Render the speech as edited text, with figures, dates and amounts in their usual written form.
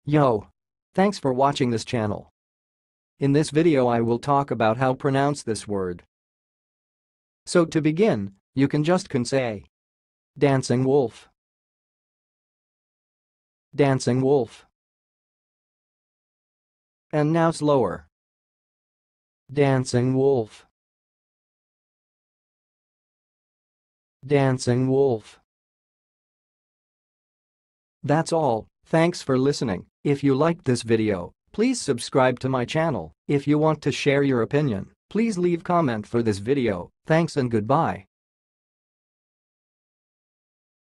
Yo! Thanks for watching this channel. In this video I will talk about how pronounce this word. So to begin, you can say dancing wolf. Dancing wolf. And now slower. Dancing wolf. Dancing wolf. That's all. Thanks for listening. If you liked this video, please subscribe to my channel. If you want to share your opinion, please leave comment for this video. Thanks and goodbye.